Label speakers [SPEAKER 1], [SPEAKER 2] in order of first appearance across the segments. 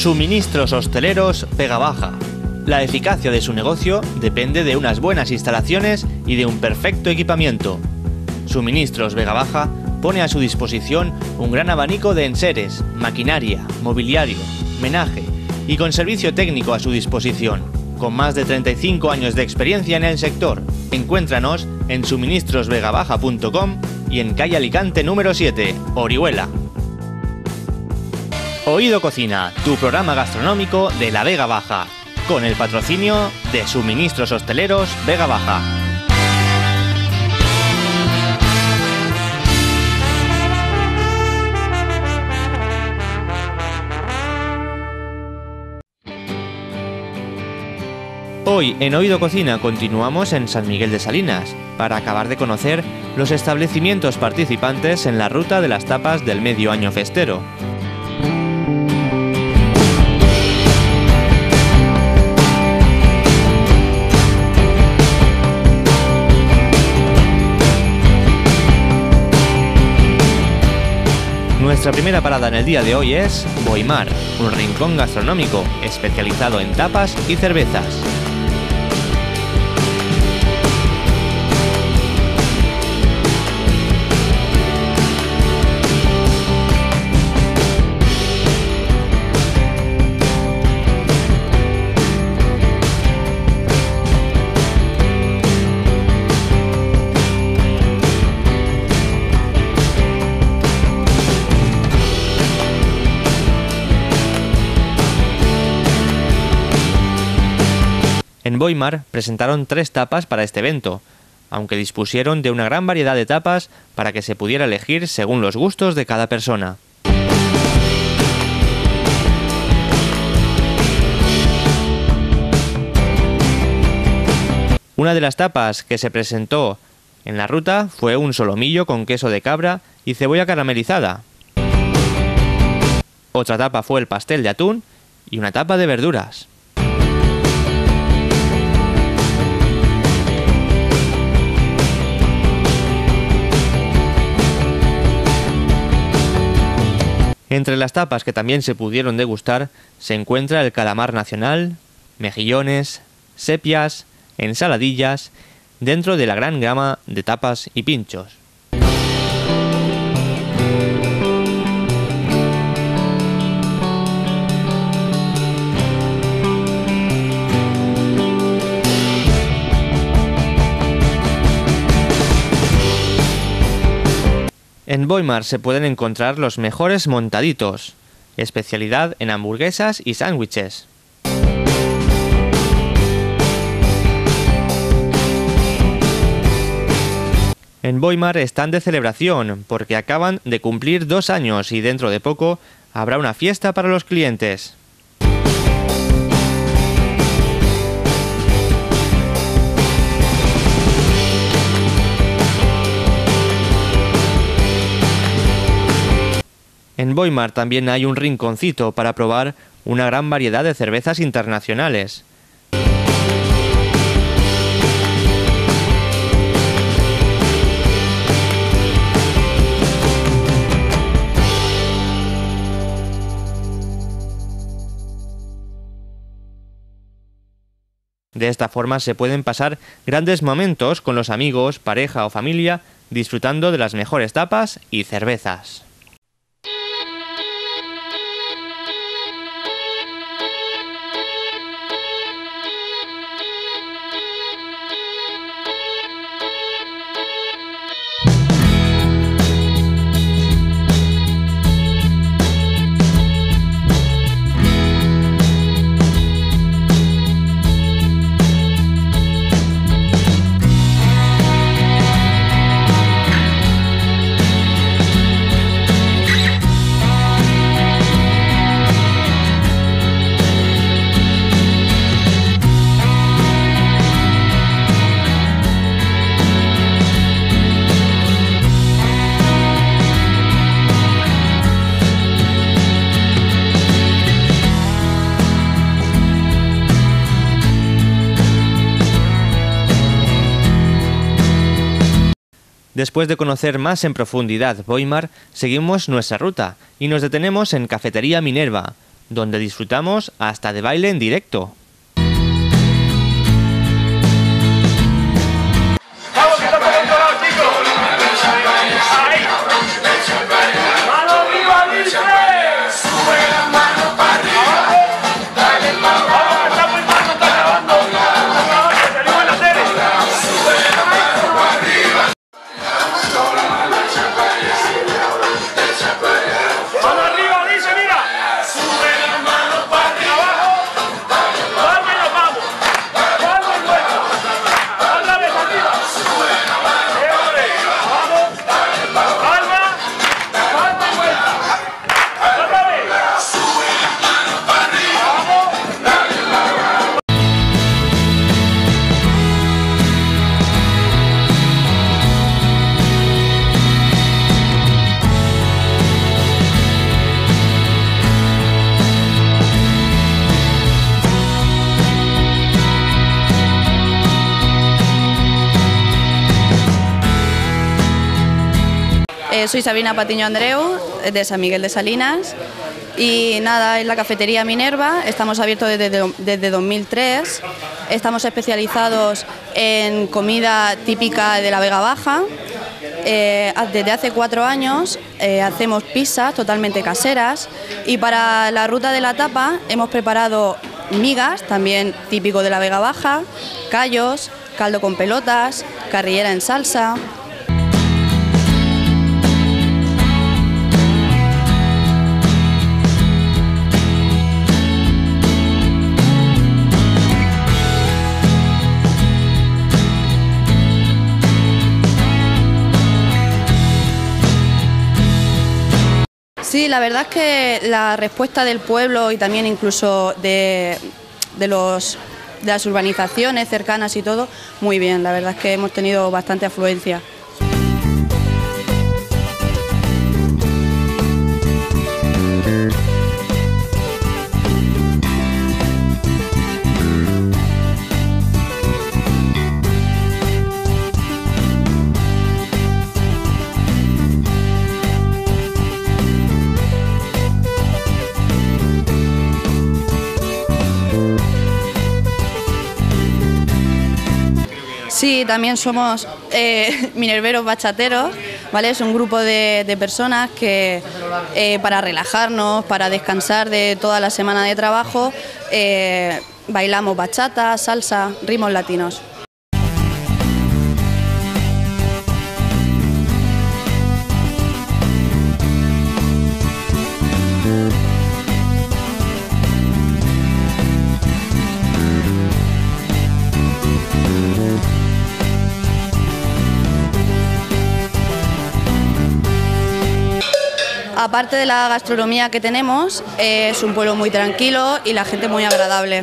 [SPEAKER 1] Suministros hosteleros Vega Baja. La eficacia de su negocio depende de unas buenas instalaciones y de un perfecto equipamiento. Suministros Vega Baja pone a su disposición un gran abanico de enseres, maquinaria, mobiliario, menaje y con servicio técnico a su disposición. Con más de 35 años de experiencia en el sector, encuéntranos en suministrosvegabaja.com y en calle Alicante número 7, Orihuela. Oído Cocina, tu programa gastronómico de la Vega Baja, con el patrocinio de Suministros Hosteleros Vega Baja. Hoy en Oído Cocina continuamos en San Miguel de Salinas para acabar de conocer los establecimientos participantes en la ruta de las tapas del medio año festero. Nuestra primera parada en el día de hoy es Boimar, un rincón gastronómico especializado en tapas y cervezas. En Boimar presentaron 3 tapas para este evento, aunque dispusieron de una gran variedad de tapas para que se pudiera elegir según los gustos de cada persona. Una de las tapas que se presentó en la ruta fue un solomillo con queso de cabra y cebolla caramelizada. Otra tapa fue el pastel de atún y una tapa de verduras. Entre las tapas que también se pudieron degustar se encuentra el calamar nacional, mejillones, sepias, ensaladillas, dentro de la gran gama de tapas y pinchos. En Boimar se pueden encontrar los mejores montaditos, especialidad en hamburguesas y sándwiches. En Boimar están de celebración porque acaban de cumplir 2 años y dentro de poco habrá una fiesta para los clientes. En Boimar también hay un rinconcito para probar una gran variedad de cervezas internacionales. De esta forma se pueden pasar grandes momentos con los amigos, pareja o familia, disfrutando de las mejores tapas y cervezas. Después de conocer más en profundidad Boimar, seguimos nuestra ruta y nos detenemos en Cafetería Minerva, donde disfrutamos hasta de baile en directo.
[SPEAKER 2] Soy Sabrina Patiño Andreu, de San Miguel de Salinas, y nada, en la cafetería Minerva estamos abiertos desde 2003, estamos especializados en comida típica de la Vega Baja. Desde hace 4 años hacemos pizzas totalmente caseras, y para la ruta de la tapa hemos preparado migas, también típico de la Vega Baja, callos, caldo con pelotas, carrillera en salsa. Sí, la verdad es que la respuesta del pueblo y también incluso de las urbanizaciones cercanas y todo, muy bien, la verdad es que hemos tenido bastante afluencia. Sí, también somos minerveros bachateros, ¿vale? Es un grupo de personas que para relajarnos, para descansar de toda la semana de trabajo, bailamos bachata, salsa, ritmos latinos. Aparte de la gastronomía que tenemos, es un pueblo muy tranquilo y la gente muy agradable.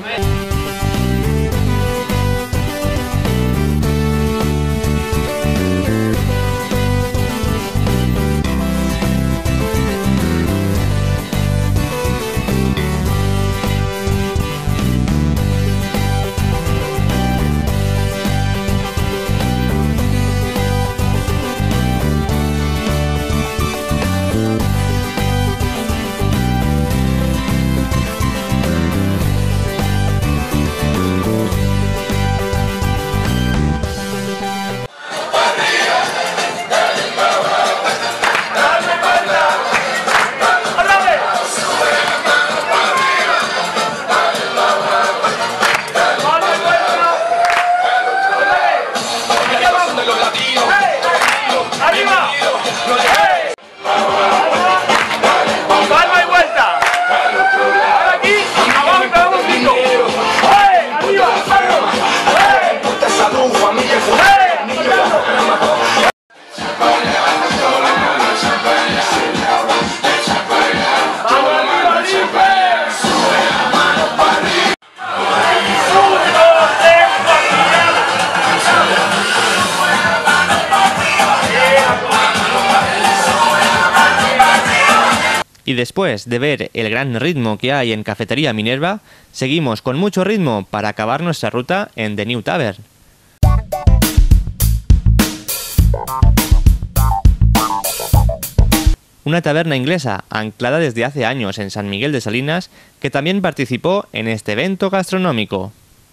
[SPEAKER 1] Y después de ver el gran ritmo que hay en Cafetería Minerva, seguimos con mucho ritmo para acabar nuestra ruta en The New Tavern. Una taberna inglesa anclada desde hace años en San Miguel de Salinas que también participó en este evento gastronómico.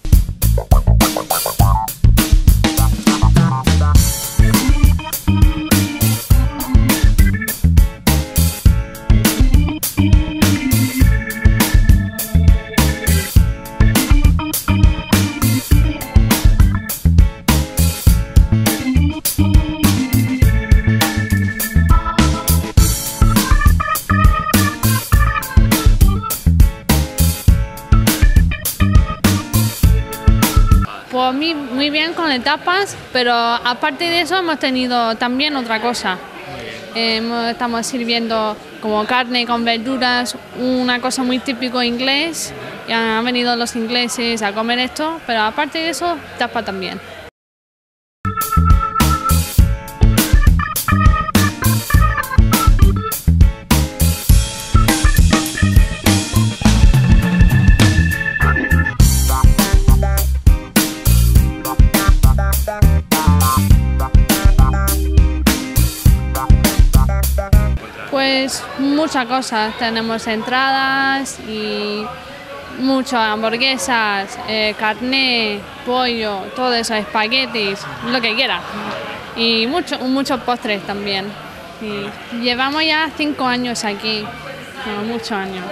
[SPEAKER 3] Pues muy bien con etapas, pero aparte de eso hemos tenido también otra cosa. Estamos sirviendo como carne con verduras, una cosa muy típico inglés. Y han venido los ingleses a comer esto, pero aparte de eso, tapa también. Pues muchas cosas, tenemos entradas y muchas hamburguesas, carné, pollo, todo eso, espaguetis, lo que quiera. Y muchos postres también. Y llevamos ya 5 años aquí, muchos años.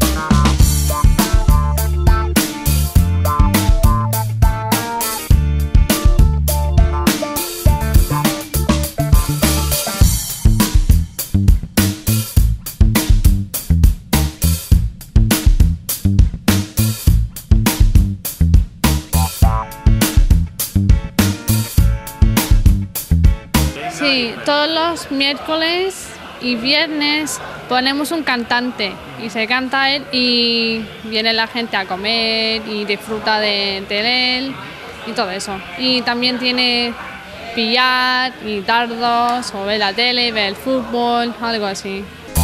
[SPEAKER 3] Sí, todos los miércoles y viernes ponemos un cantante y se canta él y viene la gente a comer y disfruta de él y todo eso. Y también tiene billar y dardos o ver la tele, ver el fútbol, algo así.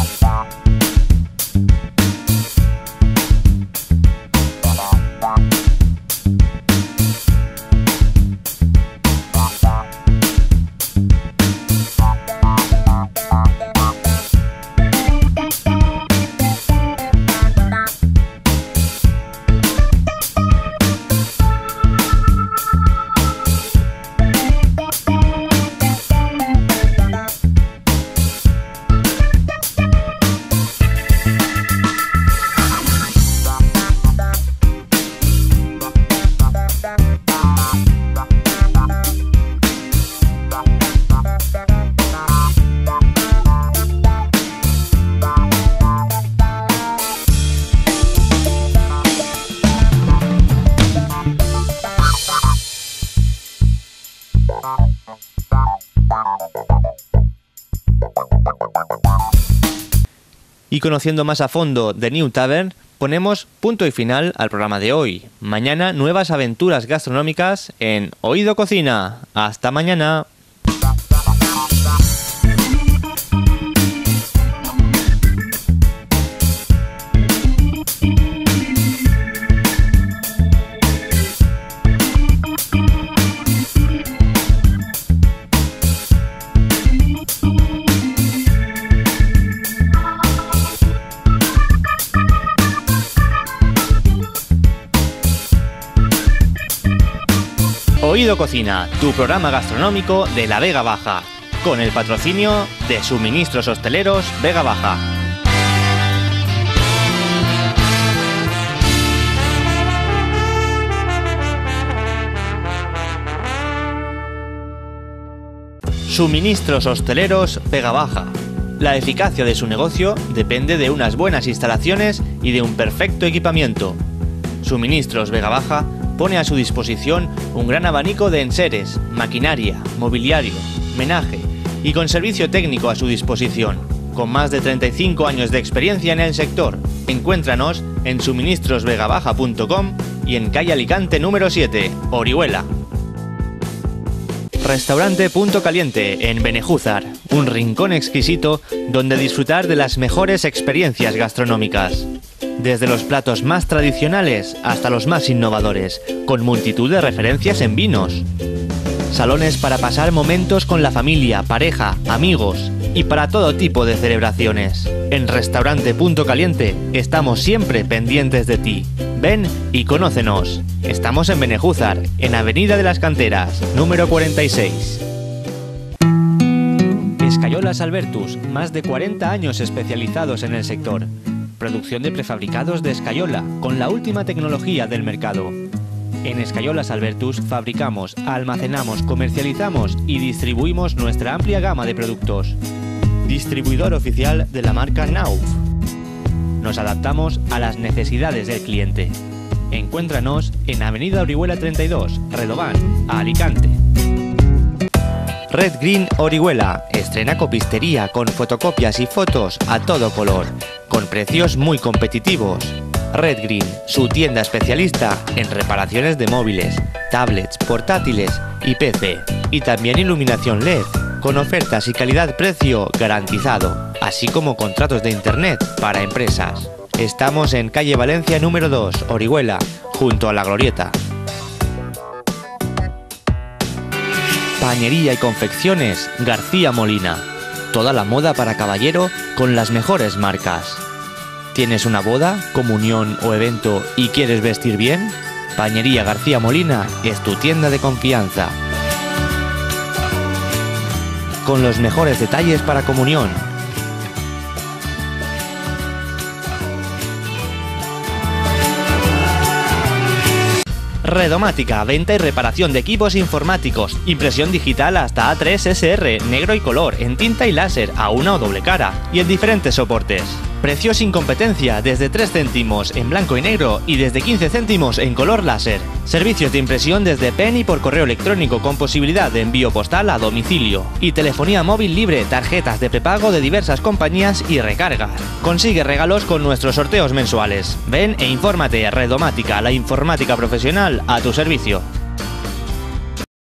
[SPEAKER 1] Y conociendo más a fondo The New Tavern, ponemos punto y final al programa de hoy. Mañana nuevas aventuras gastronómicas en Oído Cocina. ¡Hasta mañana! Oído Cocina, tu programa gastronómico de la Vega Baja, con el patrocinio de Suministros Hosteleros Vega Baja. Suministros Hosteleros Vega Baja. La eficacia de su negocio depende de unas buenas instalaciones y de un perfecto equipamiento. Suministros Vega Baja pone a su disposición un gran abanico de enseres, maquinaria, mobiliario, menaje y con servicio técnico a su disposición. Con más de 35 años de experiencia en el sector, encuéntranos en suministrosvegabaja.com y en calle Alicante número 7, Orihuela. Restaurante Punto Caliente en Benejúzar, un rincón exquisito donde disfrutar de las mejores experiencias gastronómicas. Desde los platos más tradicionales hasta los más innovadores, con multitud de referencias en vinos. Salones para pasar momentos con la familia, pareja, amigos y para todo tipo de celebraciones. En Restaurante Punto Caliente estamos siempre pendientes de ti. Ven y conócenos. Estamos en Benejúzar, en Avenida de las Canteras, número 46. Escayolas Albertus, más de 40 años especializados en el sector. Producción de prefabricados de escayola, con la última tecnología del mercado. En Escayolas Albertus fabricamos, almacenamos, comercializamos y distribuimos nuestra amplia gama de productos. Distribuidor oficial de la marca Knauf. Nos adaptamos a las necesidades del cliente. Encuéntranos en Avenida Orihuela 32, Redován, Alicante. Red Green Orihuela estrena copistería con fotocopias y fotos a todo color, con precios muy competitivos. Red Green, su tienda especialista en reparaciones de móviles, tablets, portátiles y PC, y también iluminación LED, con ofertas y calidad-precio garantizado, así como contratos de internet para empresas. Estamos en calle Valencia número 2, Orihuela, junto a la Glorieta. Pañería y confecciones García Molina. Toda la moda para caballero con las mejores marcas. ¿Tienes una boda, comunión o evento y quieres vestir bien? Pañería García Molina es tu tienda de confianza. Con los mejores detalles para comunión. Redomática, venta y reparación de equipos informáticos, impresión digital hasta A3 SR, negro y color, en tinta y láser, a una o doble cara, y en diferentes soportes. Precios sin competencia, desde 3 céntimos en blanco y negro y desde 15 céntimos en color láser. Servicios de impresión desde PEN y por correo electrónico con posibilidad de envío postal a domicilio. Y telefonía móvil libre, tarjetas de prepago de diversas compañías y recargas. Consigue regalos con nuestros sorteos mensuales. Ven e infórmate. Redomática, la informática profesional a tu servicio.